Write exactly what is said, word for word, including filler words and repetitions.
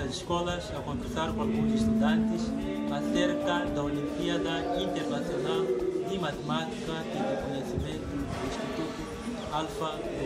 as escolas a conversar com alguns estudantes acerca da Olimpíada Internacional de Matemática e de Conhecimento do Instituto Alfa